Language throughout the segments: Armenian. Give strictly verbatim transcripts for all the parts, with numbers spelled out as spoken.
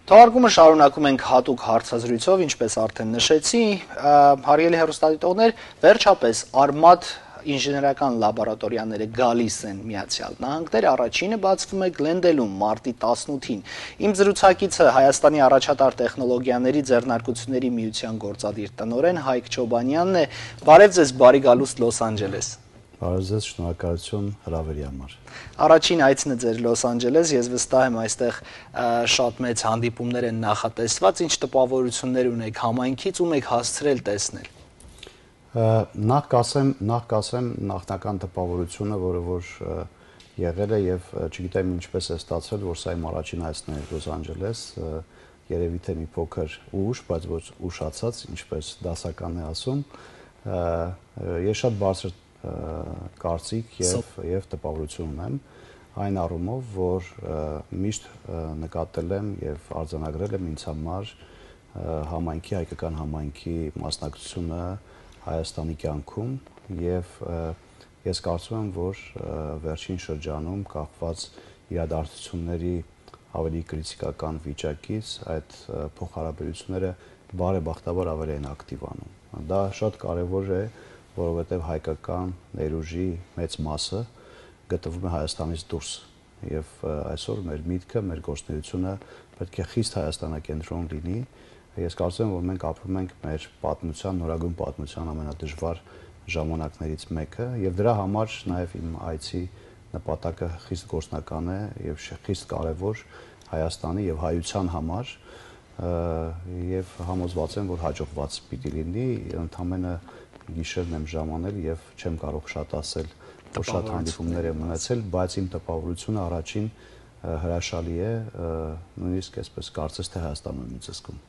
Թողարկումը շարունակում ենք հատուկ հարցազրույցով, ինչպես արդեն նշեցի, հարգելի հեռուստադիտողներ, վերջապես Արմաթ ինժեներական լաբորատորիաները գալիս են Միացյալ Նահանգներ, առաջինը բացվում է Գլենդելում մարտի տասնութին։ Իմ զրուցակիցը Հայաստանի առաջատար տեխնոլոգիաների ձեռնարկությունների միության գործադիր տնօրեն Հայկ Չոբանյանն է։ Բարև ձեզ, բարի գալուստ Լոս Անջելես։ Բարև ձեզ, շնորհակալություն հրավերի համար։ Առաջին այցն է ձեր Լոս Անջելես, ես վստահ եմ այստեղ շատ մեծ հանդիպումներ են նախատեսված, ինչ տպավորություններ ունեք համայնքից, ում եք հասցրել տեսնել։ Նախ կասեմ, նախ կասեմ նախնական տպավորությունը, որը որ եղել է եւ չգիտեմ ինչպես է ստացվել, որ սա իմ առաջին այցն է Լոս Անջելես, երևի թե մի փոքր ուշ, բայց ոչ ուշացած, ինչպես դասական է ասում, ես շատ բարձր կարծիք եւ եւ տպավորություն ունեմ այն առումով, որ միշտ նկատել եմ եւ արձանագրել եմ ինձ համար համայնքի հայկական համայնքի մասնակցությունը Հայաստանի կյանքում եւ ես կարծում եմ, որ վերջին շրջանում կախված իրադարձությունների ավելի կրիտիկական վիճակից այդ փոխհարաբերությունները բարեբախտաբար ավելի են ակտիվանում։ Դա շատ կարեւոր է, որովհետև հայկական ներուժի մեծ մասը գտնվում է Հայաստանից դուրս եւ այսօր մեր միտքը, մեր գործունեությունը պետք է խիստ հայաստանակենտրոն լինի։ Ես կարծում եմ, որ մենք ապրում ենք մեր պատմության, նորագույն պատմության ամենադժվար ժամանակներից մեկը եւ դրա համար նաեւ իմ այցի նպատակը խիստ գործնական է եւ խիստ կարեւոր Հայաստանի եւ հայության համար եւ համոզված եմ, որ հաջողված պիտի լինի, ընդամենը գիշերն եմ ժամանել եւ չեմ կարող շատ ասել, որ շատ հանդիպումներ եմ ունեցել, բայց իմ տպավորությունը առաջին հրաշալի է, նույնիսկ այսպես կարծես թե Հայաստանում եմ ինձ զգում։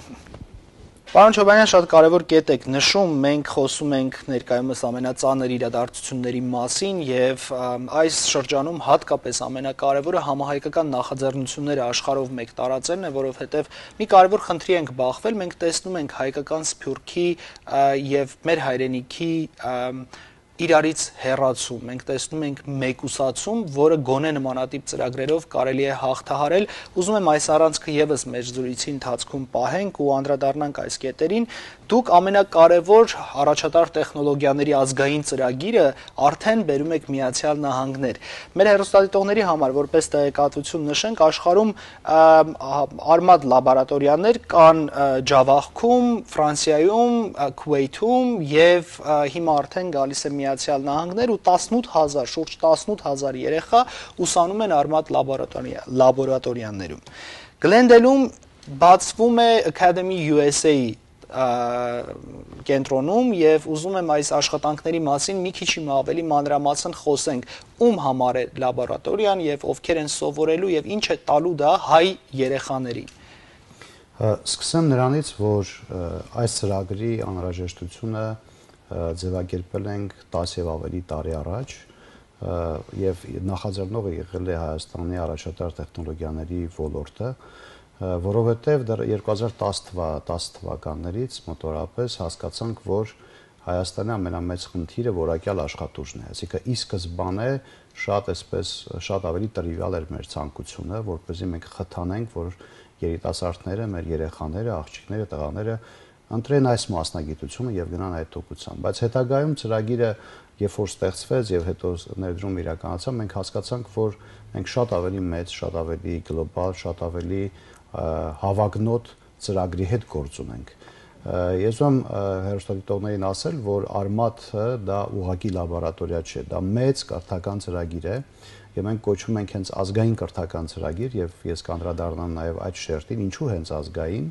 Պարոն Չոբանյան, շատ կարևոր կետ եք նշում, մենք խոսում ենք ներկայումս ամենածանր իրադարձությունների մասին եւ այս շրջանում հատկապես ամենակարևորը համահայկական նախաձեռնությունները աշխարհով մեկ տարածելն է, որովհետեւ մի կարևոր խնդրի ենք բախվել, մենք տեսնում ենք հայկական սփյուռքի եւ մեր հայրենիքի իրարից հեռացում, մենք տեսնում ենք մեկուսացում, որը գոնե նմանատիպ ծրագրերով կարելի է հաղթահարել։ Ուզում եմ այս առանցքը եւս մեր զրույցի ընթացքում պահենք ու անդրադառնանք այս կետերին։ Դուք ամենակարևոր առաջատար տեխնոլոգիաների ազգային ծրագիրը արդեն բերում եք Միացյալ Նահանգներ։ Մեր հեռուստադիտողների համար, որպես տեղեկատվություն նշենք, աշխարհում Արմաթ լաբորատորիաներ կան Ջավախքում, Ֆրանսիայում, Քուվեյթում եւ հիմա արդեն գալիս է Միացյալ Նահանգներ ու տասնութ հազար, շուրջ տասնութ հազար երեխա ուսանում են Արմաթ լաբորատորիաներում։ Գլենդելում բացվում է Academy U S A կենտրոնում եւ ուզում եմ այս աշխատանքների մասին մի քիչ ավելի մանրամասն խոսենք, ում համար է լաբորատորիան եւ ովքեր են սովորելու եւ ինչ է տալու դա հայ երեխաներին։ Սկսեմ նրանից, որ այս ծրագրի անհրաժեշտությունը ձևակերպել ենք տասը եւ ավելի տարի առաջ եւ նախաձեռնողը եղել է Հայաստանի առաջատար տեխնոլոգիաների ոլորտը, որովհետև դեռ երկու հազար տասը թվականներից մոտորապես հասկացանք, որ Հայաստանի ամենամեծ խնդիրը որակյալ աշխատուժն է, այսինքն ի սկզբանե շատ այսպես շատ ավելի տրիվիալ էր մեր ցանկությունը, որպեսզի մենք խթանենք, որ երիտասարդները, մեր երեխաները, աղջիկները, տղաները ընտրեն այս մասնագիտությունը եւ գնան այդ ուղղությամբ, բայց հետագայում ծրագիրը երբ որ ստեղծվեց եւ հետո ներդրում իրականացավ, մենք հասկացանք, որ մենք շատ ավելի մեծ, շատ ավելի գլոբալ, շատ ավելի հավակնոտ ծրագրի հետ գործ ունենք։ Ես ուզում հեռուստադիտողներին ասել, որ Արմաթը դա ուղղակի լաբորատորիա չէ, դա մեծ կրթական ծրագիր է եւ մենք կոչում ենք հենց ազգային կրթական ծրագիր եւ ես կանդրադառնամ նաեւ այդ շերտին, ինչու հենց ազգային,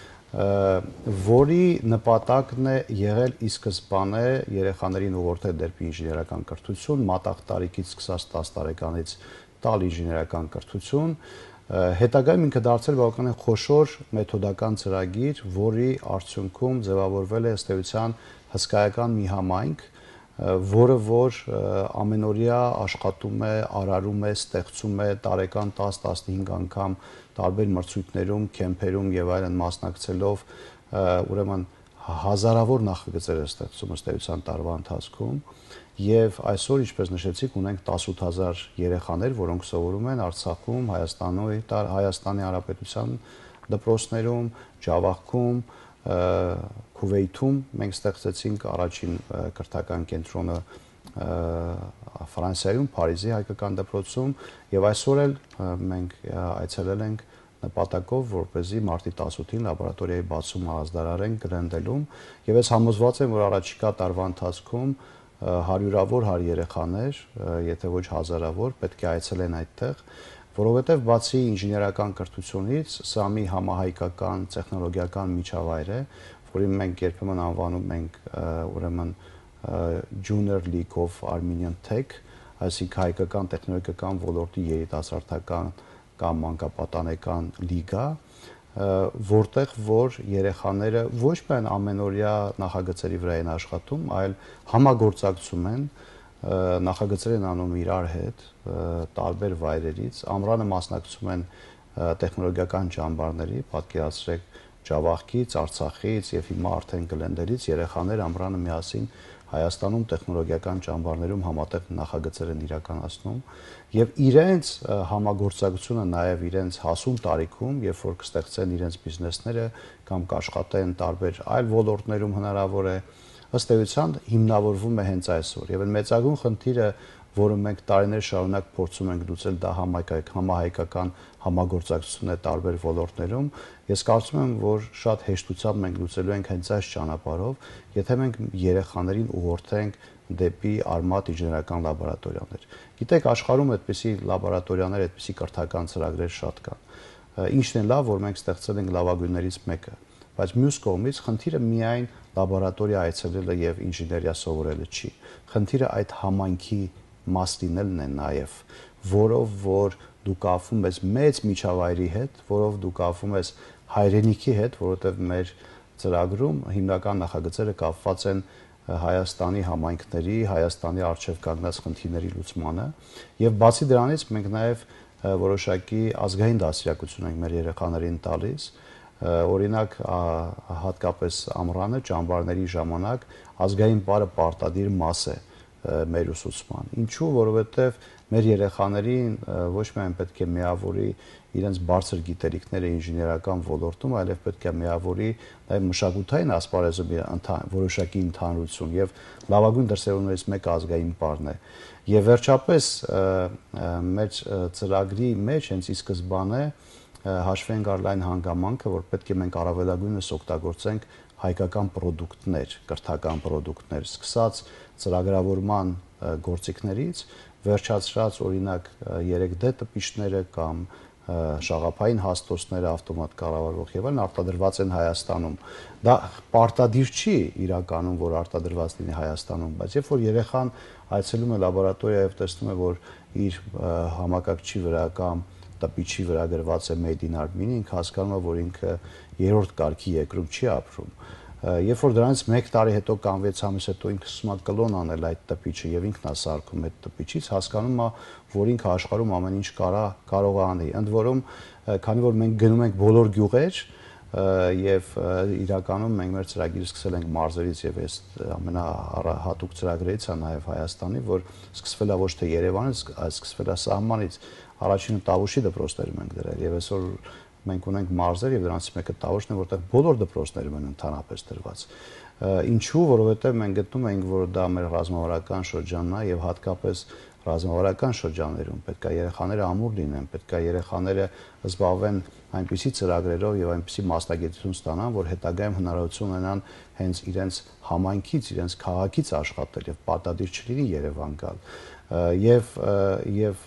որի նպատակն է եղել ի սկզբանե երեխաներին ուղղորդել դեպի ինժեներական կրթություն, մատաղ տարիքից սկսած տասը տարեկանից տալ ինժեներական կրթություն, հետագայում ինքը դարձել բավականին խոշոր մեթոդական ծրագիր, որի արդյունքում ձևավորվել է ըստ էության հսկայական մի համայնք, որը որ ամենօրյա աշխատում է, արարում է, ստեղծում է տարեկան տասը տասնհինգ անգամ տարբեր մրցույթներում, քեմփերում եւ այլն մասնակցելով, ուրեմն հազարավոր նախագծեր է ստեղծում ըստ էության տարվա ընթացքում եւ այսօր, ինչպես նշեցիք, ունենք տասնութ հազար երեխաներ, որոնք սովորում են Արցախում, Հայաստանում, Հայաստանի Հանրապետության դպրոցներում, Ջավախքում, Քուվեյթում մենք ստեղծեցինք առաջին կրթական կենտրոնը Ֆրանսիայում, Փարիզի հայկական դպրոցում եւ այսօր էլ մենք այցելել ենք նպատակով, որպեսզի մարտի տասնութին լաբորատորիայի բացում ազդարարենք Գրենդելում եւ ես համոզված եմ, որ առաջիկա տարվա ընթացքում հարյուրավոր հար երեխաներ, եթե ոչ հազարավոր, պետք է այցելեն այդտեղ, որովհետեւ բացի ինժեներական կրթությունից, սա մի համահայկական տեխնոլոգիական միջավայր է, որին մենք երբեմն անվանում ենք ուրեմն Junior League of Armenian Tech, այսինքն հայկական տեխնոլոգիական ոլորտի երիտասարդական կամ մանկապատանեկան լիգա, որտեղ որ երեխաները ոչ միայն ամենօրյա նախագծերի վրա են աշխատում, այլ համագործակցում են, նախագծեր են անում իրար հետ, տարբեր վայրերից, ամռանը մասնակցում են տեխնոլոգիական ճամբարների, պատկերացրեք Ջավախքից, Արցախից եւ հիմա արդեն Գլենդելից երեխաներ ամռանը միասին Հայաստանում տեխնոլոգիական ճամբարներում համատեղ նախագծեր են իրականացնում եւ իրենց համագործակցությունը նաեւ իրենց հասուն տարիքում, երբ որ կստեղծեն իրենց բիզնեսները կամ կաշխատեն տարբեր այլ ոլորտներում հնարավոր է, ըստ էության հիմնավորվում է հենց այսօր եւ այն մեծագույն խնդիրը, որը մենք տարիներ շարունակ փորձում ենք լուծել, դա համահայկական համագործակցությունն է տարբեր ոլորտներում, ես կարծում եմ, որ շատ հեշտությամբ մենք լուծելու ենք հենց այս ճանապարհով, եթե մենք երեխաներին ուղղորդենք դեպի արմատ ինժեներական լաբորատորիաներ։ Գիտեք, աշխարհում այդպիսի լաբորատորիաներ, այդպիսի կրթական ծրագրեր շատ կան։ Ինչն է լավ, որ մենք ստեղծել ենք լավագույններից մեկը, բայց մյուս կողմից խնդիրը միայն լաբորատորիա այցելելը եւ ինժեներիա սովորելը չի։ Խնդիրը այդ համայնքի մաս լինելն է նաեւ, որով որ դու կապվում ես մեծ միջավայրի հետ, որով դու կապվում ես հայրենիքի հետ, որովհետեւ մեր ծրագրում հիմնական նախագծերը կապված են Հայաստանի համայնքների, Հայաստանի արժեվ կանգնած խնդիրների լուծմանը եւ բացի դրանից մենք նաեւ որոշակի ազգային դասյակություն ենք մեր երեխաներին տալիս, օրինակ հատկապես ամռանը ճամբարների ժամանակ ազգային բարը պարտադիր մաս է մեր ուսուցման։ Ինչու, որովհետև մեր երեխաներին ոչ միայն պետք է միավորի իրենց բարձր գիտելիքները ինժեներական ոլորտում, այլև պետք է միավորի նաև մշակութային ասպարեզում որոշակի ընդհանրություն եւ լավագույն դրսևորումներից մեկը ազգային բարն է։ Եվ վերջապես մեր ծրագրի մեջ հենց ի սկզբանե հաշվի ենք առել այն հանգամանքը, որ պետք է մենք առավելագույնս օգտագործենք հայկական պրոդուկտներ, կրթական պրոդուկտներ, սկսած ծրագրավորման գործիքներից, վերջացրած օրինակ երեք դե տպիչները կամ շաղափային հաստոցները ավտոմատ կառավարվող եւ այլն արտադրված են Հայաստանում։ Դա պարտադիր չի իրականում, որ արտադրված լինի Հայաստանում, բայց երբ որ երեխան այցելում է լաբորատորիա եւ տեսնում է, որ իր համակարգչի վրա կամ տպիչի վրա գրված է Made in Armenia, ինքը հասկանում է, որ ինքը երրորդ կարգի երկրում չի ապրում։ Երբ որ դրանից մեկ տարի հետո կամ վեց ամիս հետո ինքը սկսում է կլոն անել այդ տպիչը եւ ինքն է սարքում այդ տպիչից, հասկանում է, որ ինքը աշխարհում ամեն ինչ կարա կարող է անի։ Ընդ որում, քանի որ մենք գնում ենք բոլոր գյուղեր եւ իրականում մենք մեր ծրագիրը սկսել ենք մարզերից եւ այս ամենահատուկ ծրագրերից է նաեւ Հայաստանի, որ սկսվել է ոչ թե Երևանից, այլ սկսվել է սահմանից, առաջինը Տավուշի դպրոցներում ենք դրել եւ այսօր մենք ունենք մարզեր եւ դրանից մեկը Տավուշն է, որտեղ բոլոր դպրոցներում են ընդհանրապես դրված։ Ինչու, որովհետեւ մենք գտնում ենք, որ դա մեր ռազմավարական շրջանն է եւ հատկապես ռազմավարական շրջաններում պետք է երեխաները ամուր լինեն, պետք է երեխաները զբաղվեն այնպիսի ծրագրերով եւ այնպիսի մասնագիտություն ստանան, որ հետագայում հնարավորություն ունենան հենց իրենց համայնքից, իրենց քաղաքից աշխատել եւ պարտադիր չլինի Երևան գալ։ Եվ եւ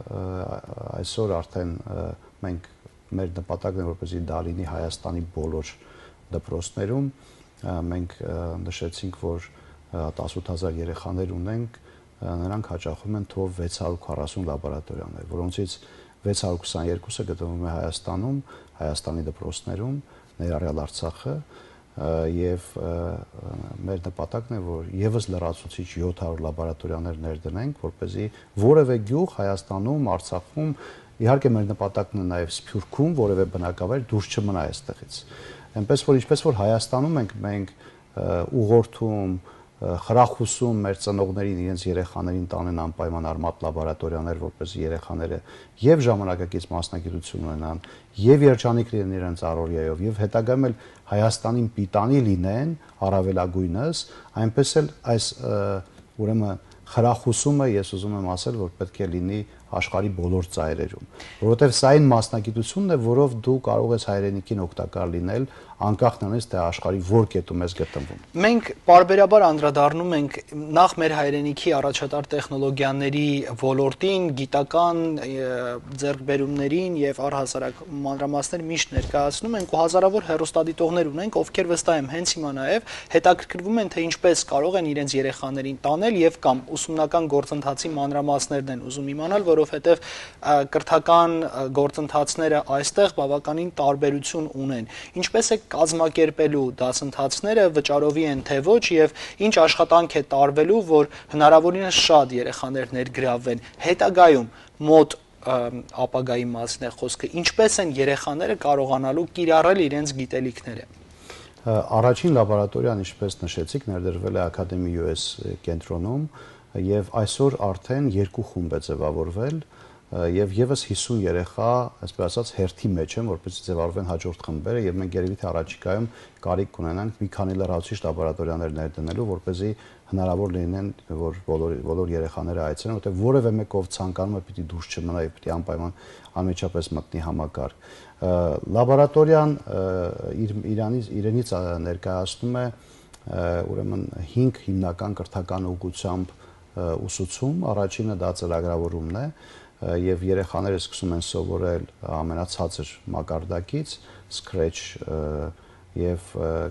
այսօր արդեն մենք մեր նպատակն է, որպեսզի դա լինի Հայաստանի բոլոր դպրոցներում, մենք նշեցինք, որ տասնութ հազար երեխաներ ունենք, նրանք հաճախում են թվով վեց հարյուր քառասուն լաբորատորիաներ, որոնցից վեց հարյուր քսաներկուսը գտնվում է Հայաստանում, Հայաստանի դպրոցներում, ներառյալ Արցախը, եւ մեր նպատակն է, որ եւս լրացուցիչ յոթ հարյուր լաբորատորիաներ ներդնենք, որպեսզի որևէ գյուղ Հայաստանում, Արցախում, իհարկե մեր նպատակն է նաեւ Սփյուռքում որևէ բնակավայր դուրս չմնա այստեղից։ Այնպես որ ինչպես որ Հայաստանում ենք մենք ուղղորդում խրախուսում մեր ծնողներին իրենց երեխաներին տանեն անպայման արմատ լաբորատորիաներ, որպեսզի երեխաները եւ ժամանակակից մասնագիտություն ունենան, եւ երջանիկ լինեն իրենց առօրյայով, եւ հետագայում էլ Հայաստանին պիտանի լինեն առավելագույնս, այնպես էլ այս ուրեմն խրախուսումը ես ուզում եմ ասել, որ պետք է լինի աշխարհի բոլոր ծայրերում, որովհետև սա այն մասնագիտությունն է, որով դու կարող ես հայրենիքին օգտակար լինել, անկախ նրանից թե աշխարհի որ կետում ես գտնվում։ Մենք պարբերաբար անդրադառնում ենք նախ մեր հայրենիքի առաջատար տեխնոլոգիաների ոլորտին, գիտական ձեռքբերումներին եւ առհասարակ մանրամասներ միշտ ներկայացնում ենք ու հազարավոր հեռուստադիտողներ ունենք, ովքեր վստահ եմ հենց հիմա նաեւ հետաքրքրվում են, թե ինչպես կարող են իրենց երեխաներին տանել եւ կամ ուսումնական գործընթացի մանրամասներն են ուզում իմանալ, որովհետեւ կրթական գործընթացները այստեղ բավականին տարբերություն ունեն։ Ինչպես է կազմակերպելու դասընթացները, վճարովի են թե ոչ եւ ինչ աշխատանք է տարվելու, որ հնարավորինս շատ երեխաներ ներգրավվեն։ Հետագայում մոտ ապագայի մասին է խոսքը, ինչպես են երեխաները կարողանալու կիրառել իրենց գիտելիքները։ Առաջին լաբորատորիան, ինչպես նշեցիք, ներդրվել է Academy յու էս կենտրոնում եւ այսօր արդեն երկու խումբ է ձևավորվել եւ եւս հիսուն երեխա, այսպես ասած, հերթի մեջ են, որպեսզի ձևավորվեն հաջորդ խմբերը եւ մենք երևի թե առաջիկայում կարիք կունենանք մի քանի լրացուցիչ լաբորատորիաներ ներդնելու, որպեսզի հնարավոր լինեն, որ բոլոր բոլոր երեխաները այցելեն, որտեղ որևէ մեկով ցանկանում է պիտի դուրս չմնա եւ պիտի անպայման անմիջապես մտնի համակարգ։ Լաբորատորիան իր իրանից իրենից ներկայացնում է ուրեմն հինգ հիմնական կրթական ուղղությամբ ուսուցում, առաջինը դա ծրագրավորումն է եւ երեխաները սկսում են սովորել ամենացածր մակարդակից, Scratch եւ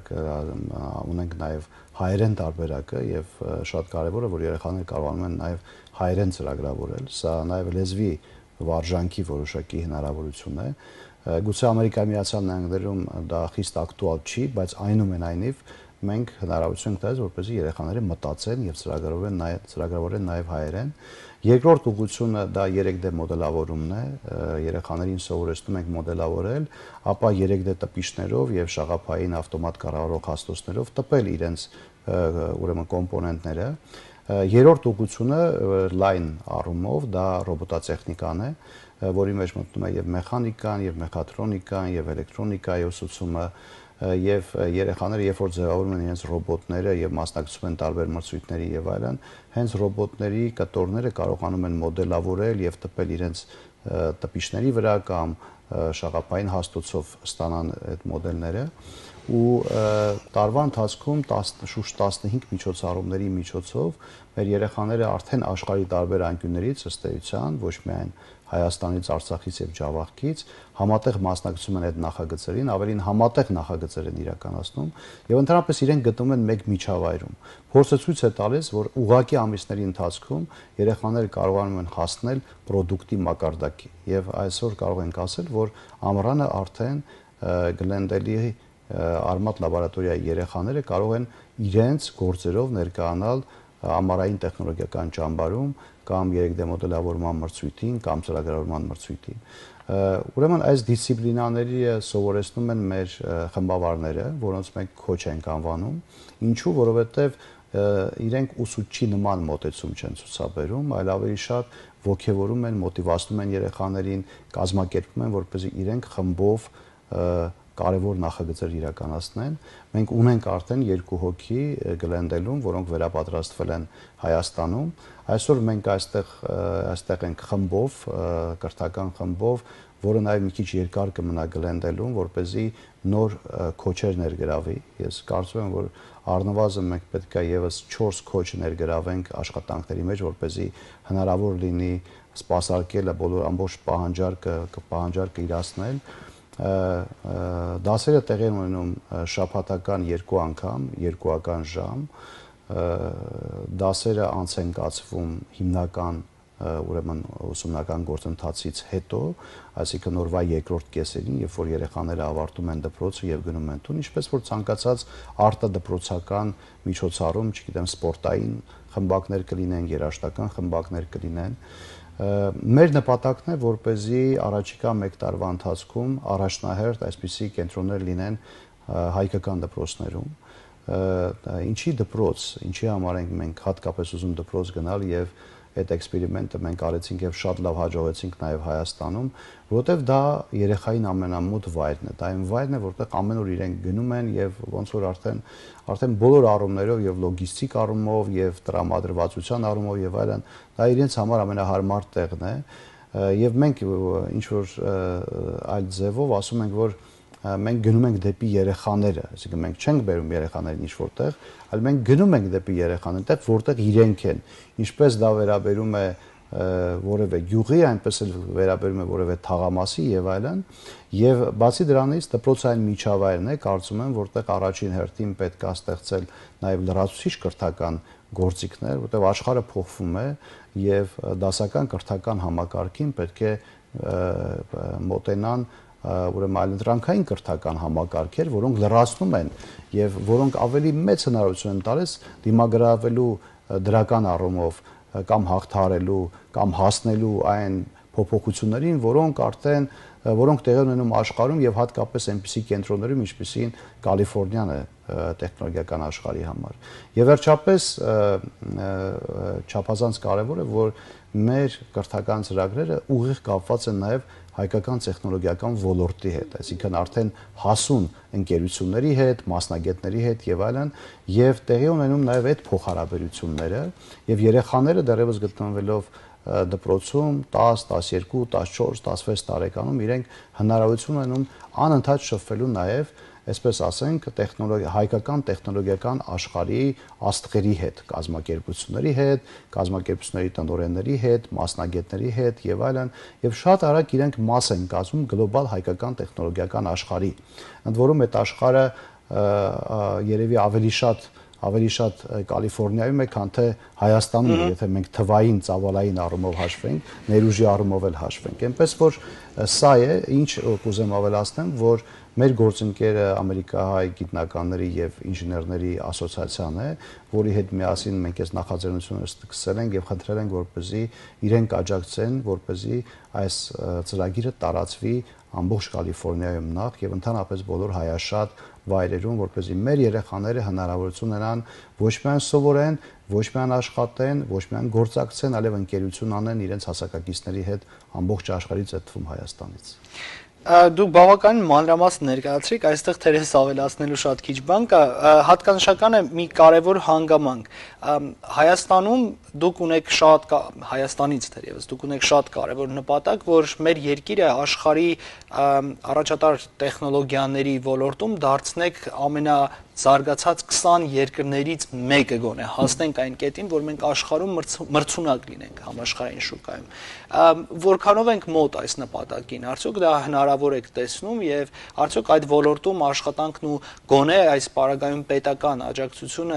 ունենք նաեւ հայերեն տարբերակը եւ շատ կարեւոր է, որ երեխաները կարողանում են նաեւ հայերեն ծրագրավորել, սա նաեւ լեզվի վարժանքի որոշակի հնարավորություն է։ Գուցե Ամերիկայի Միացյալ Նահանգներում դա խիստ ակտուալ չի, բայց այնուամենայնիվ մենք հնարավորություն տալիս, որպեսզի երեխաները մտածեն եւ ծրագրավորեն նաեւ ծրագրավորեն նաեւ հայերեն։ Երկրորդ ուղղությունը դա երեք դե մոդելավորումն է, երեխաներին սովորեցնում ենք մոդելավորել, ապա երեք դե տպիչներով եւ շաղափային ավտոմատ կառավարող հաստոցներով տպել իրենց ուրեմն կոմպոնենտները։ Երրորդ ուղղությունը լայն առումով դա ռոբոտատեխնիկան է, որի մեջ մտնում է եւ մեխանիկան, եւ մեխատրոնիկան, եւ էլեկտրոնիկայի ուսուցումը, եւ երեխաները երբ որ ձևավորում են իրենց ռոբոտները եւ մասնակցում են տարբեր մրցույթների եւ այլն, հենց ռոբոտների կտորները կարողանում են մոդելավորել եւ տպել իրենց տպիչների վրա կամ շաղափային հաստոցով ստանան այդ մոդելները ու տարվա ընթացքում շուրջ տասնհինգ միջոցառումների միջոցով մեր երեխաները արդեն աշխարհի տարբեր անկյուններից ըստ էության, ոչ միայն Հայաստանից, Արցախից եւ Ջավախքից համատեղ մասնակցում են այդ նախագծերին, ավելին համատեղ նախագծեր են իրականացնում եւ ընդհանրապես իրենք գտնվում են մեկ միջավայրում։ Փորձը ցույց է տալիս, որ ուղղակի ամիսների ընթացքում երեխաները կարողանում են հասնել պրոդուկտի մակարդակի եւ այսօր կարող ենք ասել, որ ամռանը արդեն Գլենդելի արմատ լաբորատորիայի երեխաները կարող են իրենց գործերով ներկայանալ ամառային տեխնոլոգիական ճամբարում կամ երեք դե մոդելավորման մրցույթին կամ ծրագրավորման մրցույթին։ Ուրեմն այս դիսցիպլինաների սովորեցնում են մեր խմբավարները, որոնց մենք քոչ ենք անվանում, ինչու, որովհետև իրենք ուսուցչի նման մոտեցում չեն ցուցաբերում, այլ ավելի շատ ոգևորում են, մոտիվացնում են երեխաներին, կազմակերպում են, որպեսզի իրենք խմբով կարևոր նախագծեր իրականացնեն։ Մենք ունենք արդեն երկու հոգի Գլենդելում, որոնք վերապատրաստվել են Հայաստանում։ Այսօր մենք այստեղ այստեղ ենք խմբով, կրթական խմբով, որը նաև մի քիչ երկար կմնա Գլենդելում, որպեսզի նոր քոչեր ներգրավի։ Ես կարծում եմ, որ առնվազն մենք պետք է եւս չորս քոչ ներգրավենք աշխատանքների մեջ, որպեսզի հնարավոր լինի սպասարկելը բոլոր ամբողջ պահանջարկը, պահանջարկը իրացնել։ Դասերը տեղի են ունենում շաբաթական երկու անգամ, երկուական ժամ, դասերը անց են կացվում հիմնական ուրեմն ուսումնական գործընթացից հետո, այսինքն օրվա երկրորդ կեսերին, երբ որ երեխաները ավարտում են դպրոցը եւ գնում են տուն, ինչպես որ ցանկացած արտադպրոցական միջոցառում, չգիտեմ, սպորտային խմբակներ կլինեն, երաժշտական խմբակներ կլինեն, մեր նպատակն է, որպեսզի առաջիկա մեկ տարվա ընթացքում առաջնահերթ այսպիսի կենտրոններ լինեն հայկական դպրոցներում, ինչի դպրոց, ինչի համար ենք մենք հատկապես ուզում դպրոց գնալ եւ այդ էքսպերիմենտը մենք արեցինք եւ շատ լավ հաջողեցինք նաեւ Հայաստանում, որովհետեւ դա երեխային ամենամոտ վայրն է, դա այն վայրն է, որտեղ ամեն օր իրենք գնում են եւ ոնց որ արդեն արդեն բոլոր առումներով եւ լոգիստիկ առումով եւ տրամադրվածության առումով եւ այլն, դա իրենց համար ամենահարմար տեղն է եւ մենք ինչ որ այլ ձևով ասում ենք, որ մենք գնում ենք դեպի երեխաները, այսինքն մենք չենք բերում երեխաներին ինչ որտեղ, այլ մենք գնում ենք դեպի երեխաները, որտեղ իրենք են, ինչպես դա վերաբերում է որևէ գյուղի, այնպես էլ վերաբերում է որևէ թաղամասի եւ այլն, եւ բացի դրանից դպրոցային միջավայրն է, կարծում եմ, որտեղ առաջին հերթին պետք է ստեղծել նաեւ լրացուցիչ կրթական գործիքներ, որտեղ աշխարհը փոխվում է եւ դասական կրթական համակարգին պետք է մոտենան ուրեմն այլընտրանքային կրթական համակարգեր, որոնք լրացնում են եւ որոնք ավելի մեծ հնարավորություն են տալիս դիմագրավելու դրական առումով կամ հաղթահարելու կամ հասնելու այն փոփոխություններին, որոնք արդեն որոնք տեղի ունենում աշխարհում եւ հատկապես այնպիսի կենտրոններում, ինչպիսին Կալիֆոռնիան է տեխնոլոգիական աշխարհի համար։ Եվ վերջապես չափազանց կարեւոր է, որ մեր կրթական ծրագրերը ուղիղ կապված են նաեւ հայկական տեխնոլոգիական ոլորտի հետ, այսինքն արդեն հասուն ընկերությունների հետ, մասնագետների հետ եւ այլն, եւ տեղի ունենում նաեւ այդ փոխհարաբերությունները եւ երեխաները դեռևս գտնվելով դպրոցում դաս, տասներկու, տասնչորս, տասնվեց տարեկանում իրենք հնարավորություն ունենում անընդհատ շփվելու նաեւ այսպես ասենք, հայկական տեխնոլոգիական աշխարհի աստղերի հետ, կազմակերպությունների հետ, կազմակերպությունների տնօրենների հետ, մասնագետների հետ եւ այլն, եւ շատ արագ իրենք մաս են կազմում գլոբալ հայկական տեխնոլոգիական աշխարհի։ Ընդ որում այդ աշխարհը երևի ավելի շատ ավելի շատ Կալիֆոռնիայում է, քան թե Հայաստանում, եթե մենք թվային, ծավալային առումով հաշվենք, ներուժի առումով էլ հաշվենք։ Այնպես որ սա է, ինչ կուզեմ ավելացնեմ, որ մեր գործընկերը ամերիկահայ գիտնականների եւ ինժեներների ասոցիացիան է, որի հետ միասին մենք այս նախաձեռնությունը սկսել ենք եւ խնդրել ենք, որպեսզի իրենք աջակցեն, որպեսզի այս ծրագիրը տարածվի ամբողջ Կալիֆոռնիայում նախ եւ ընդհանրապես բոլոր հայաշատ վայրերում, որպեսզի մեր երեխաները հնարավորություն ունենան ոչ միայն սովորեն, ոչ միայն աշխատեն, ոչ միայն գործակցեն, այլև ընկերություն անեն իրենց հասակակիցների հետ ամբողջ աշխարհից, այդ թվում Հայաստանից։ Դուք բավականին մանրամասն ներկայացրիք, այստեղ թերևս ավելացնելու շատ քիչ բան կա, հատկանշական է մի կարևոր հանգամանք։ Հայաստանում դուք ունեք շատ Հայաստանից թերևս դուք ունեք շատ կարևոր նպատակ, որ մեր երկիրը աշխարհի առաջատար տեխնոլոգիաների ոլորտում դարձնեք ամենազարգացած քսան երկրներից մեկը գոնե, հասնենք այն կետին, որ մենք աշխարհում մրցունակ լինենք համաշխարհային շուկայում։ Որքանով ենք մոտ այս նպատակին, արդյոք դա հնարավոր եք տեսնում եւ արդյոք այդ ոլորտում աշխատանքն ու գոնե այս պարագայում պետական աջակցությունը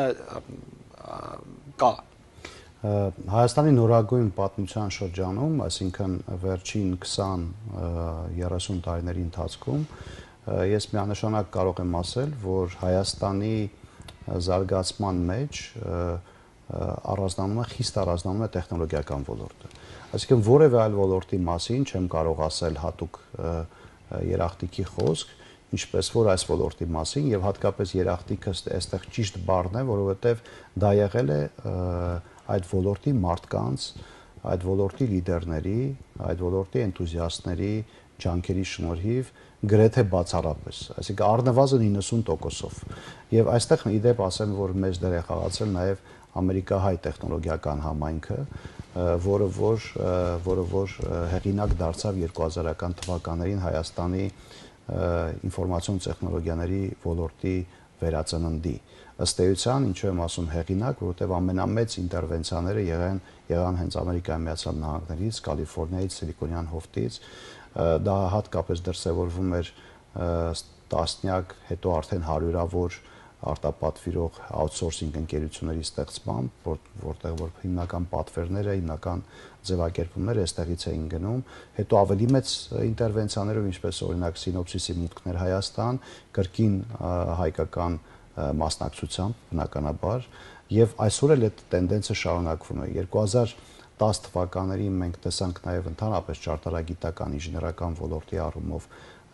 կա։ Հայաստանի նորագույն պատմության շրջանում, այսինքն վերջին քսան երեսուն տարիների ընթացքում ես միանշանակ կարող եմ ասել, որ Հայաստանի զարգացման մեջ առանձնանում է, խիստ առանձնանում է տեխնոլոգիական ոլորտը։ Այսինքն որևէ այլ ոլորտի մասին չեմ կարող ասել հատուկ երախտիկի խոսք, ինչպես որ այս ոլորտի մասին եւ հատկապես երախտիկը այստեղ ճիշտ բառն է, որովհետեւ դա եղել է այդ ոլորտի մարդկանց, այդ ոլորտի լիդերների, այդ ոլորտի էնտուզիաստների ջանքերի շնորհիվ գրեթե բացառապես, այսինքն առնվազն իննսուն տոկոսով։ Եվ այստեղ իդեպ ասեմ, որ մեծ դեր է խաղացել նաև ամերիկահայ տեխնոլոգիական համայնքը, որը որ որը որ հեղինակ դարձավ երկու հազարական թվականներին Հայաստանի ինֆորմացիոն տեխնոլոգիաների ոլորտի վերածննդի։ Ըստ էության, ինչու եմ ասում հեղինակ, որովհետև ամենամեծ ինտերվենցիաները եղան եղան հենց Ամերիկայի Միացյալ Նահանգներից, Կալիֆոռնիայից, Սիլիկոնյան հովտից, դա հատկապես դրսևորվում էր տասնյակ, հետո արդեն հարյուրավոր արտապատվիրող outsourcing ընկերությունների ստեղծմամբ, որտեղ որ հիմնական պատվերները, հիմնական ձևակերպումները այստեղից էին գնում, հետո ավելի մեծ ինտերվենցիաներով, ինչպես օրինակ Սինոպսիսի մուտքներ Հայաստան, կրկին հայկական մասնակցությամբ, բնականաբար, եւ այսօր էլ այդ տենդենսը շարունակվում է։ երկու հազար տասը թվականներին մենք տեսանք նաեւ ընդհանրապես ճարտարագիտական ինժեներական ոլորտի առումով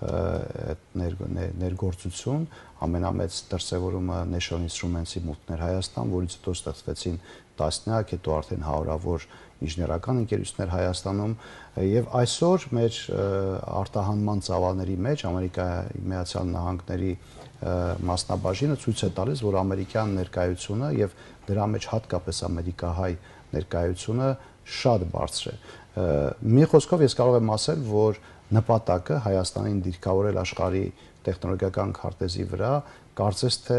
ներգործություն, ամենամեծ դրսևորումը National Instruments-ի մուտքներ Հայաստան, որից հետո ստեղծվեցին տասնյակ, հետո արդեն հարյուրավոր ինժեներական ընկերություններ Հայաստանում, եւ այսօր մեր արտահանման ծավալների մեջ Ամերիկայի Միացյալ Նահանգների մասնաբաժինը ցույց է տալիս, որ ամերիկյան ներկայությունը եւ դրա մեջ հատկապես ամերիկահայ ներկայությունը շատ բարձր է։ Մի խոսքով ես կարող եմ ասել, որ նպատակը Հայաստանին դիրքավորել աշխարհի տեխնոլոգիական քարտեզի վրա կարծես թե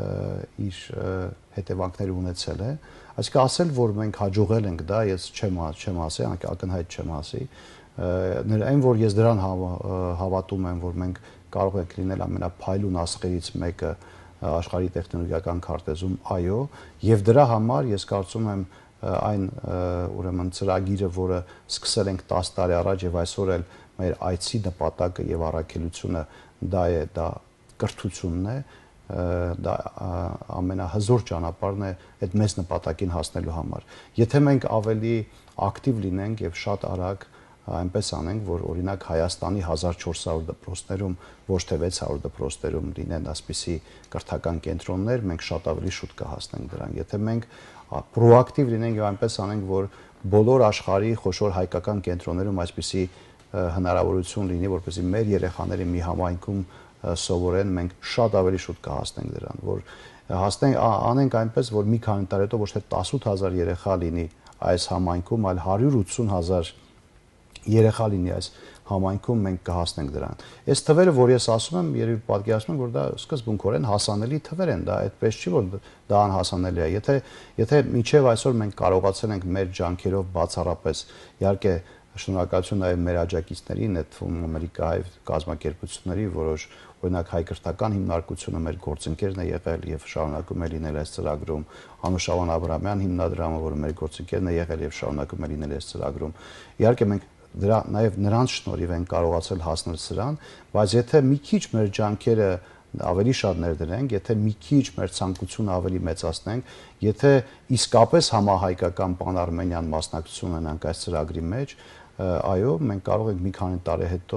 իր հետևանքները ունեցել է, այսինքն ասել, որ մենք հաջողել ենք դա, ես չեմ չեմ ասի, ակնհայտ չեմ ասի, այն որ ես դրան հավատում եմ, որ մենք կարող ենք լինել ամենափայլուն աստղերից մեկը աշխարհի տեխնոլոգիական քարտեզում, այո, եւ դրա համար ես կարծում եմ այն ուրեմն ծրագիրը, որը սկսել ենք տասը տարի առաջ եւ այսօր էլ մեր այցի նպատակը եւ առաքելությունը դա է, դա կրթությունն է, դա ամենահզոր ճանապարհն է այդ մեծ նպատակին հասնելու համար։ Եթե մենք ավելի ակտիվ լինենք եւ շատ արագ այնպես անենք, որ օրինակ Հայաստանի հազար չորս հարյուր դպրոցներում ոչ թե վեց հարյուր դպրոցներում լինեն այսպիսի կրթական կենտրոններ, մենք շատ ավելի շուտ կհասնենք դրան։ Եթե մենք պրոակտիվ լինենք եւ այնպես անենք, որ բոլոր աշխարհի խոշոր հայկական կենտրոններում այսպիսի հնարավորություն լինի, որպեսզի մեր երեխաները մի համայնքում սովորեն, մենք շատ ավելի շուտ կհասնենք դրան, որ հասնենք անենք այնպես, որ մի քանի տարի հետո ոչ թե տասնութ հազար երեխա լինի այս համայնքում, այլ հարյուր ութսուն հազար երեխա լինի այս համայնքում, մենք կհասնենք դրան։ Այս թվերը, որ ես ասում եմ, երևի պատկերացնում եմ, որ դա սկզբունքորեն հասանելի թվեր են, դա այդպես չի, որ դա անհասանելի է։ Եթե եթե մինչև այսօր մենք կարողացել ենք մեր ջանքերով բացառապես, իհարկե շնորհակալություն նաև մեր աջակիցներին, այդ թվում Ամերիկայի կազմակերպությունների, որոշ օրինակ հայ կրթական հիմնարկությունը մեր գործընկերն է եղել եւ շարունակում է լինել այս ծրագրում, Անուշավան Աբրահամյան հիմնադրամը, որը մեր գործընկերն է եղել եւ շարունակում է լինել այս ծրագրում։ Իհարկե մենք դրա նաև նրանց շնորհիվ են կարողացել հասնել սրան, բայց եթե մի քիչ մեր ջանքերը ավելի շատ ներդրենք, եթե մի քիչ մեր ցանկությունը ավելի մեծացնենք, եթե իսկապես համահայկական պանարմենյան մասնակցություն ունենանք այս ծրագրի մեջ, այո, մենք կարող ենք մի քանի տարի հետո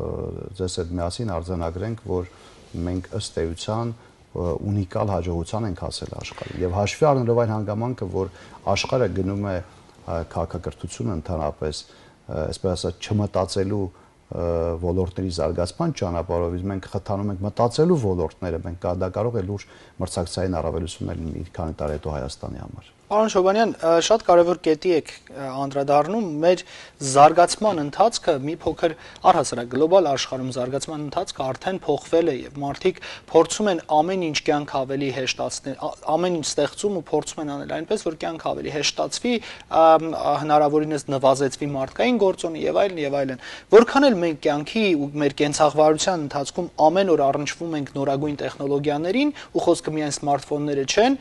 ձեզ հետ միասին արձանագրենք, որ մենք ըստ էության ունիկալ հաջողության ենք հասել աշխարհին։ Եվ հաշվի առնելով այն հանգամանքը, որ աշխարհը գնում է քաղաքակրթությունը ընդհանրապես, այսպես ասած, չմտածելու ոլորտների զարգացման ճանապարհով, իսկ մենք խթանում ենք մտածելու ոլորտները, մենք դա կարող է լուրջ մրցակցային առավելություններ լինի քանի տարի հետո Հայաստանի համար։ Պարոն Շոբանյան, շատ կարևոր կետի եք անդրադառնում, մեր զարգացման ընթացքը մի փոքր առհասարակ գլոբալ աշխարհում զարգացման ընթացքը արդեն փոխվել է եւ մարդիկ փորձում են ամեն ինչ կյանք ավելի հեշտացնել, ամեն ինչ ստեղծում ու փորձում են անել այնպես, որ կյանք ավելի հեշտացվի, հնարավորինս նվազեցվի մարդկային գործոնը եւ այլն եւ այլն։ Որքան էլ մենք կյանքի ու մեր կենցաղվարության ընթացքում ամեն օր առնչվում ենք նորագույն տեխնոլոգիաներին, ու խոսքը միայն սմարթֆոնները չեն,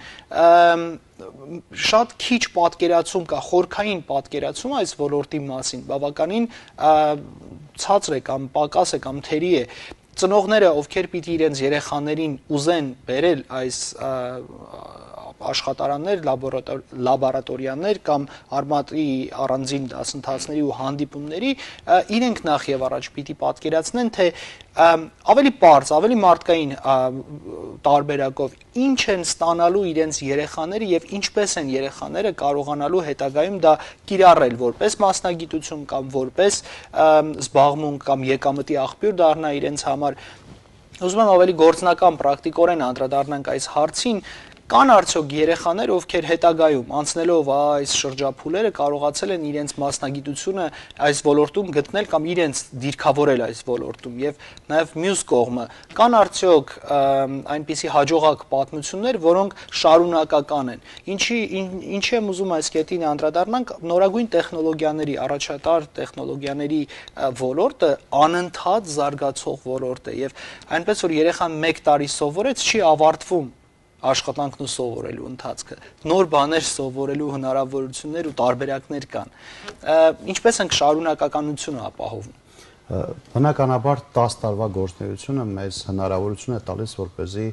շատ քիչ պատկերացում կա, խորքային պատկերացում այս ոլորտի մասին, բավականին ցածր է կամ պակաս է կամ թերի է։ Ծնողները, ովքեր պիտի իրենց երեխաներին ուզեն բերել այս աշխատարաններ, լաբորատորիաներ կամ արմատի առանձին դասընթացների ու հանդիպումների, իրենք նախ եւ առաջ պիտի պատկերացնեն, թե ավելի պարզ, ավելի մարդկային տարբերակով ինչ են ստանալու իրենց երեխաները եւ ինչպես են երեխաները կարողանալու հետագայում դա կիրառել որպես մասնագիտություն կամ որպես զբաղմունք կամ եկամտի աղբյուր դառնա իրենց համար։ Ուզում եմ ավելի գործնական, պրակտիկորեն անդրադառնանք այս հարցին։ Կան արդյոք երեխաներ, ովքեր հետագայում անցնելով այս շրջափուլերը կարողացել են իրենց մասնագիտությունը այս ոլորտում գտնել կամ իրենց դիրքավորել այս ոլորտում եւ նաեւ մյուս կողմը կան արդյոք այնպիսի հաջողակ պատմություններ, որոնք շարունակական են։ Ինչի ինչի եմ ուզում այս կետին անդրադառնանք, նորագույն տեխնոլոգիաների, առաջատար տեխնոլոգիաների ոլորտը անընդհատ զարգացող ոլորտ է եւ այնպես որ երեխան մեկ տարի սովորեց, չի ավարտվում աշխատանքն ու սովորելու ընթացքը, նոր բաներ սովորելու հնարավորություններ ու տարբերակներ կան։ Ինչպես ենք շարունակականությունը ապահովում։ Բնականաբար տասը տարվա գործունեությունը մեզ հնարավորություն է տալիս, որպեսզի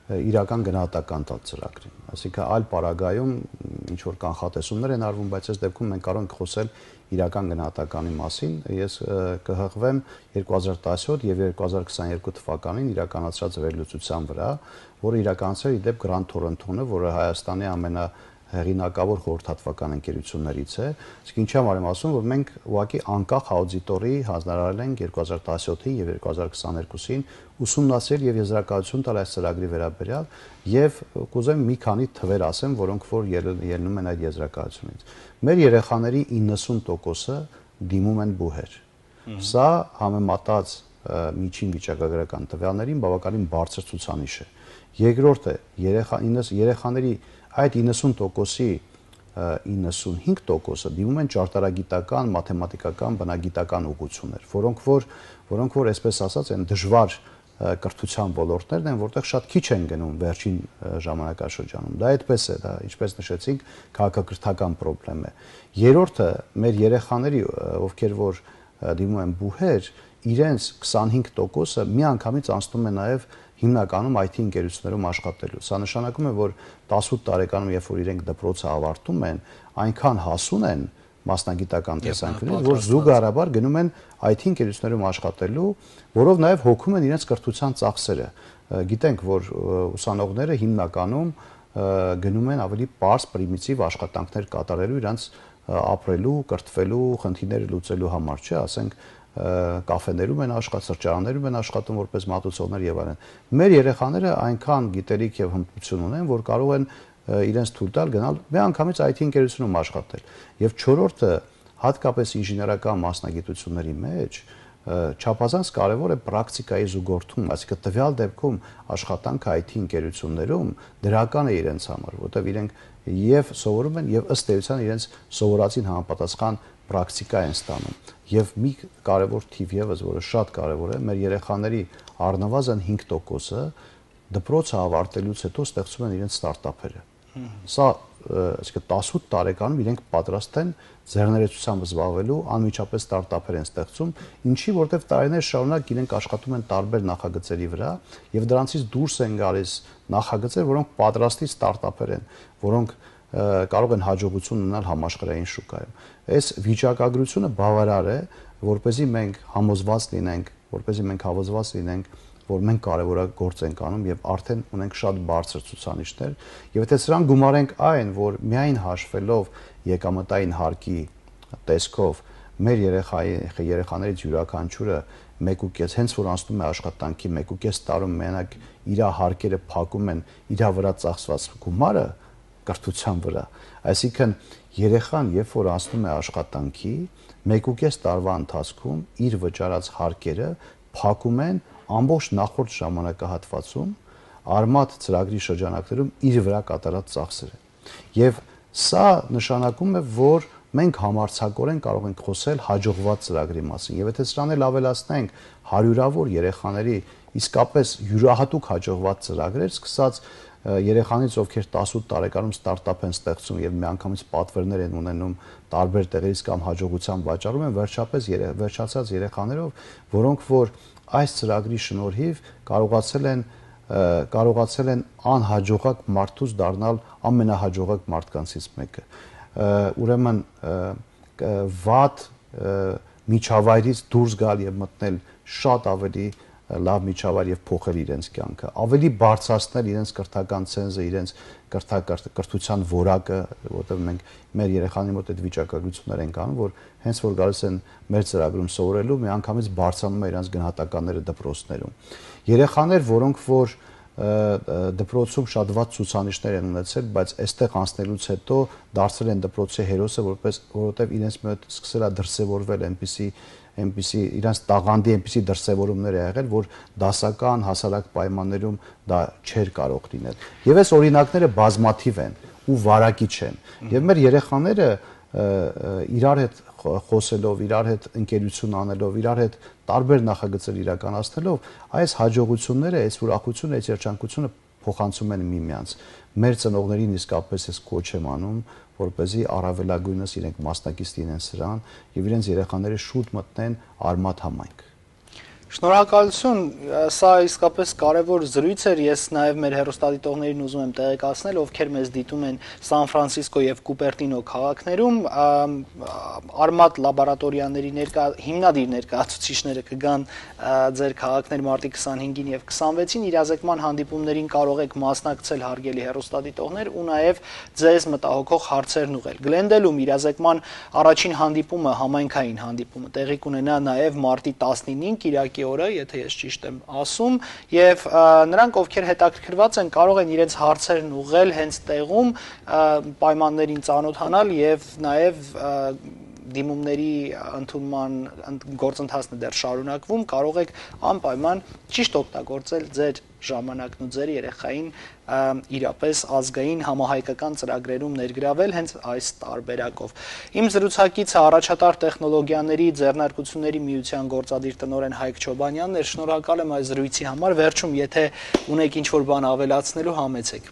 իրական գնահատական տալ ծրագրին։ Այսինքն այլ պարագայում ինչ որ կանխատեսումներ են արվում, բայց այս դեպքում մենք կարող ենք խոսել իրական գնահատականի մասին։ Ես կհղվեմ երկու հազար տասնյոթ եւ երկու հազար քսաներկու թվականին իրականացրած վերլուծության վրա, որը իրականացել է դեպ Grand Toronto-ը, որը Հայաստանի ամենա հեղինակավոր խորհրդատվական ընկերություններից է։ Իսկ ինչի համար եմ ասում, որ մենք ուղղակի անկախ աուդիտորի հանձնարարել ենք երկու հազար տասնյոթին եւ երկու հազար քսաներկուսին ուսումնասիրել եւ եզրակացություն տալ այս ծրագրի վերաբերյալ եւ կուզեմ մի քանի թվեր ասեմ, որոնք որ ելնում են այդ եզրակացությունից։ Մեր երեխաների իննսուն տոկոսը դիմում են բուհեր։ Սա համեմատած միջին վիճակագրական տվյալներին բավականին բարձր ցուցանիշ է։ Երկրորդը երեխաների այդ իննսուն տոկոսի իննսունհինգ տոկոսը դիմում են ճարտարագիտական, մաթեմատիկական, բնագիտական ուղղություններ, որոնք որ որոնք որ այսպես ասած են դժվար կրթության ոլորտներն են, որտեղ շատ քիչ են գնում վերջին ժամանակաշրջանում։ Դա այդպես է, դա ինչպես նշեցինք, քաղաքակրթական խնդրեմ է։ Երրորդը մեր երեխաների, ովքեր որ դիմում են բուհեր, իրենց քսանհինգ տոկոսը միանգամից անցնում է նաև հիմնականում այ թի ընկերություններում աշխատելու։ Սա նշանակում է, որ տասութ տարեկանում, երբ որ իրենք դպրոցը ավարտում են, այնքան հասուն են մասնագիտական տեսանկյունից, որ զուգահեռաբար գնում են այ թի ընկերություններում աշխատելու, որով նաև հոգում են իրենց կրթության ծախսերը։ Գիտենք, որ ուսանողները հիմնականում գնում են ավելի պարզ պրիմիտիվ աշխատանքներ կատարելու իրենց ապրելու, կրթվելու, խնդիրները լուծելու համար, չէ, ասենք կաֆեներում են աշխատում, սրճարաններում են աշխատում որպես մատուցողներ եւ այլն։ Մեր երեխաները այնքան գիտելիք եւ հմտություն ունեն, որ կարող են իրենց թույլ տալ գնալ միանգամից այ թի ընկերությունում աշխատել։ Եվ չորրորդը, հատկապես ինժեներական մասնագիտությունների մեջ չափազանց կարևոր է պրակտիկայի զուգորդում, այսինքն տվյալ դեպքում աշխատանքը այ թի ընկերություններում դրական է իրենց համար, որտեղ իրենք եւ սովորում են եւ ըստ էության իրենց սովորածին համապատասխան պրակտիկա են ստանում։ Եվ մի կարևոր թիվ եւս, որը շատ կարևոր է, մեր երեխաների առնվազն հինգ տոկոսը դպրոցը ավարտելուց հետո ստեղծում են իրենց ստարտափերը։ Սա, այսինքն տասութ տարեկանում իրենք պատրաստ են ձեռներեցությամբ զբաղվելու, անմիջապես ստարտափեր են ստեղծում, ինչի որտեղ տարիներ շարունակ իրենք աշխատում են տարբեր նախագծերի վրա եւ դրանցից դուրս են գալիս նախագծեր, որոնք պատրաստի ստարտափեր են, որոնք կարող են հաջողություն ունենալ համաշխարհային շուկայում։ Այս վիճակագրությունը բավարար է, որպեսզի մենք համոզված լինենք, որպեսզի մենք հավոզված լինենք, որ մենք կարևորագործ ենք անում եւ արդեն ունենք շատ բարձր ցուցանիշներ, եւ եթե սրան գումարենք այն, որ միայն հաշվելով եկամտային հարկի տեսքով մեր երեխայի երեխաներից յուրաքանչյուրը մեկ ու կես հենց որ անցնում է աշխատանքի մեկ ու կես տարում մենակ իր հարկերը փակում են իր վրա ծախսված գումարը կրթության վրա, այսինքն երեխան երբ որ անցնում է աշխատանքի մեկ ու կես տարվա ընթացքում իր վճարած հարկերը փակում են ամբողջ նախորդ ժամանակահատվածում արմատ ծրագրի շրջանակներում իր վրա կատարած ծախսերը։ Եվ սա նշանակում է, որ մենք համարձակորեն կարող ենք խոսել հաջողված ծրագրի մասին։ Եվ եթե սրան էլ ավելացնենք հարյուրավոր երեխաների իսկապես յուրահատուկ հաջողված ծրագրեր, սկսած երեխանից, ովքեր տասութ տարեկանում ստարտափ են ստեղծում եւ միանգամից պատվերներ են ունենում տարբեր տեղերից կամ հաջողության վաճառում են, վերջապես վերջացած երեխաներով, որոնք որ այս ծրագրի շնորհիվ կարողացել են կարողացել են անհաջողակ մարդուց դառնալ ամենահաջողակ մարդկանցից մեկը։ Ուրեմն վատ միջավայրից դուրս գալ եւ մտնել շատ ավելի լավ միջավայր եւ փոխել իրենց կյանքը, ավելի բարձրացնել իրենց կրթական ցենզը, իրենց կրթության որակը, որտեղ մենք մեր երեխաների մոտ այդ վիճակագրություններ ենք անում, որ հենց որ գալիս են մեր ծրագրում սովորելու, միանգամից բարձրանում է իրենց գնահատականները դպրոցներում։ Երեխաներ, որոնք որ դպրոցում շատ վատ ցուցանիշներ են ունեցել, բայց այստեղ անցնելուց հետո դարձել են դպրոցի հերոսը, որպես որովհետեւ իրենց մոտ սկսել է դրսևորվել այնպիսի այնպիսի իրանց տաղանդի այնպիսի դրսևորումներ է եղել, որ դասական հասարակ պայմաններում դա չէր կարող լինել։ Եվ այս օրինակները բազմաթիվ են ու վարակիչ են։ Եվ մեր երեխաները իրար հետ խոսելով, իրար հետ ընկերություն անելով, իրար հետ տարբեր նախագծեր իրականացնելով, այս հաջողությունները, այս ուրախությունը, այս երջանկությունը փոխանցում են միմյանց։ Մեր ծնողներին իսկապես ես կոչ եմ անում, որպեսզի առավելագույնս իրենք մասնակից լինեն սրան եւ իրենց երեխաները շուտ մտնեն արմատ համայնք։ Շնորհակալություն, սա իսկապես կարևոր զրույց էր, ես նաև մեր հեռուստադիտողներին ուզում եմ տեղեկացնել, ովքեր մեզ դիտում են Սան Ֆրանցիսկո եւ Կուպերտինո քաղաքներում, Արմատ լաբորատորիաների ներկա հիմնադիր ներկայացուցիչները կգան ձեր քաղաքներ մարտի քսանհինգին եւ քսանվեցին, իրազեկման հանդիպումներին կարող եք մասնակցել հարգելի հեռուստադիտողներ ու նաև ձեզ մտահոգող հարցերն ուղղել։ Գլենդելում իրազեկման առաջին հանդիպումը, համայնքային հանդիպումը տեղի կունենա նաև մարտի տասնինին կիրակի օրը, եթե ես ճիշտ եմ ասում, եւ նրանք, ովքեր հետաքրքրված են, կարող են իրենց հարցերն ուղղել հենց տեղում, պայմաններին ծանոթանալ եւ նաեւ դիմումների ընդունման գործընթացն է դեռ շարունակվում, կարող եք անպայման ճիշտ օգտագործել ձեր ժամանակն ու ձեր երեխային իրապես ազգային համահայկական ծրագրերում ներգրավել հենց այս տարբերակով։ Իմ զրուցակիցը առաջատար տեխնոլոգիաների ձեռնարկությունների միության գործադիր տնօրեն Հայկ Չոբանյանն էր, շնորհակալ եմ այս զրույցի համար, վերջում եթե ունեք ինչ-որ բան ավելացնելու, համեցեք։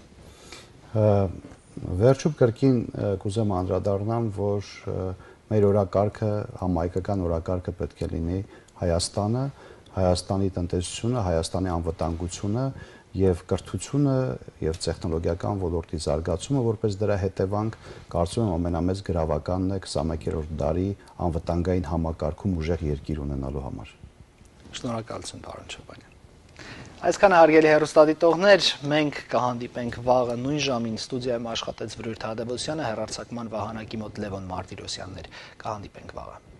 Վերջում կրկին կուզեմ անդրադառնամ, որ մեր օրակարգը, համահայկական օրակարգը պետք է լինի Հայաստանը, Հայաստանի տնտեսությունը, Հայաստանի անվտանգությունը եւ կրթությունը եւ տեխնոլոգիական ոլորտի զարգացումը, որպես դրա հետևանք, կարծում եմ ամենամեծ գրավականն է քսանմեկերորդ դարի անվտանգային համակարգում ուժեղ երկիր ունենալու համար։ Շնորհակալություն, պարոն Չոբանյան։ Այսքան հարգելի հեռուստադիտողներ, մենք կհանդիպենք վաղը նույն ժամին ստուդիայում աշխատեց Վրույր Թադևոսյանը, հեռարձակման վահանակի մոտ Լևոն Մարտիրոսյանն էր, կհանդիպենք վաղը։